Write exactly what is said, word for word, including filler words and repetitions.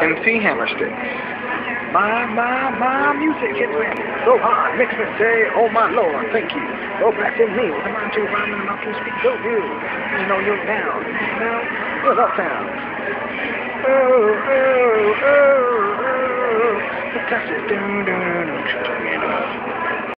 M C Hammer Sticks. My, my, my music is ready. So hard, makes me say, oh my Lord, thank you. Oh, blessing me with a mind to rhyme and a mouth to speak so good. You know you're down. Now, what's up sound? Oh, oh, oh, oh. Touch it, do, do, do, do.